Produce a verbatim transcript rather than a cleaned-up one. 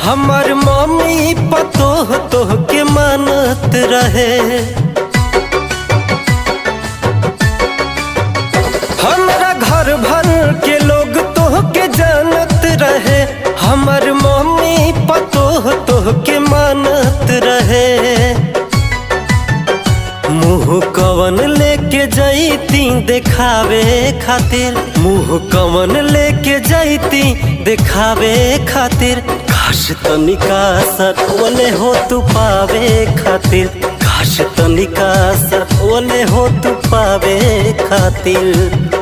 हमार मम्मी पतोह तोह के मानत रहे। हमारा घर भर के लोग तोह के जानत रहे। हमार मम्मी पतोह तोह के मानत रहे। मुँह कवन लेके जैती देखावे खातिर, मुँह कवन लेके जैती देखावे खातिर। काश तनिका सटवले हो तू पावे खातिर, काश तनिका सटवले हो तू पावे खातिर।